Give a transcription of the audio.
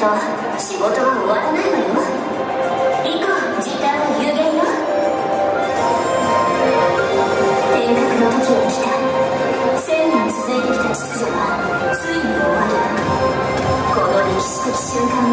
と仕事は終わらないわよ。行こう、時間は有限よ。天国の時は来た。1000年続いてきた秩序はついに終わる。この歴史的瞬間